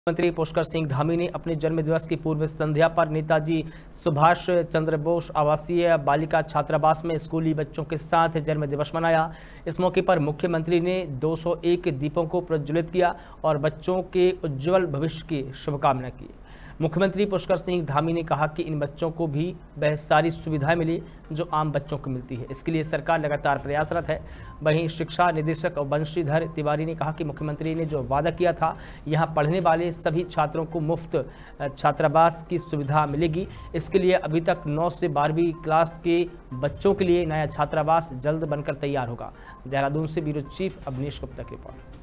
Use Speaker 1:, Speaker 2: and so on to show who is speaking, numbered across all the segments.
Speaker 1: मंत्री पुष्कर सिंह धामी ने अपने जन्मदिवस की पूर्व संध्या पर नेताजी सुभाष चंद्र बोस आवासीय बालिका छात्रावास में स्कूली बच्चों के साथ जन्मदिवस मनाया। इस मौके पर मुख्यमंत्री ने 201 दीपों को प्रज्वलित किया और बच्चों के उज्जवल भविष्य की शुभकामना की। मुख्यमंत्री पुष्कर सिंह धामी ने कहा कि इन बच्चों को भी वह सारी सुविधाएं मिली जो आम बच्चों को मिलती है। इसके लिए सरकार लगातार प्रयासरत है। वहीं शिक्षा निदेशक वंशीधर तिवारी ने कहा कि मुख्यमंत्री ने जो वादा किया था, यहां पढ़ने वाले सभी छात्रों को मुफ्त छात्रावास की सुविधा मिलेगी। इसके लिए अभी तक 9 से 12वीं क्लास के बच्चों के लिए नया छात्रावास जल्द बनकर तैयार होगा। देहरादून से ब्यूरो चीफ अवनीश गुप्ता की रिपोर्ट।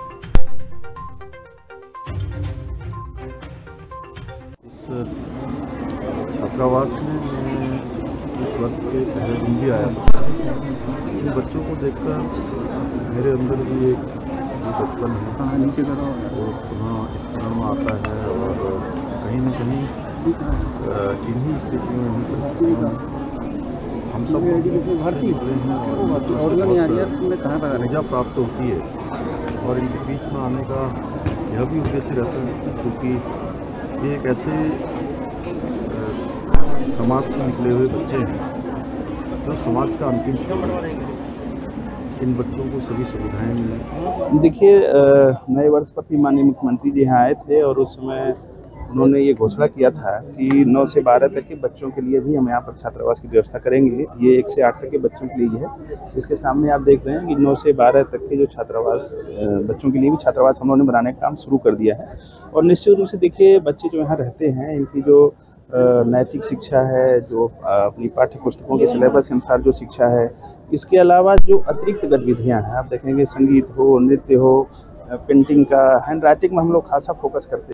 Speaker 2: छात्रावास में मैं इस वर्ष के पहले दिन भी आया था। इन बच्चों को देखकर मेरे अंदर भी एक बचपन है वो पुनः स्मरण में आता है और कहीं न कहीं इन्हीं स्थितियों में परिस्थितियों हम सब भर्ती हुए हैं और ऊर्जा प्राप्त होती है और इनके बीच में आने का यह भी उद्देश्य रहता है क्योंकि ये एक ऐसे समाज से निकले हुए बच्चे हैं जो समाज का अंतिम छोर है। इन बच्चों को सभी सुविधाएं मिलें।
Speaker 3: देखिए, नए वर्ष पर भी माननीय मुख्यमंत्री जी यहाँ आए थे और उस समय उन्होंने ये घोषणा किया था कि 9 से 12 तक के बच्चों के लिए भी हम यहाँ पर छात्रावास की व्यवस्था करेंगे। ये 1 से 8 तक के बच्चों के लिए है। इसके सामने आप देख रहे हैं कि 9 से 12 तक के जो छात्रावास बच्चों के लिए भी छात्रावास हम लोगों ने बनाने का काम शुरू कर दिया है। और निश्चित रूप से देखिए, बच्चे जो यहाँ रहते हैं इनकी जो नैतिक शिक्षा है, जो अपनी पाठ्य पुस्तकों के सिलेबस के अनुसार जो शिक्षा है, इसके अलावा जो अतिरिक्त गतिविधियाँ हैं, आप देखेंगे संगीत हो, नृत्य हो, पेंटिंग का, हैंड राइटिंग में हम लोग खासा फोकस करते हैं।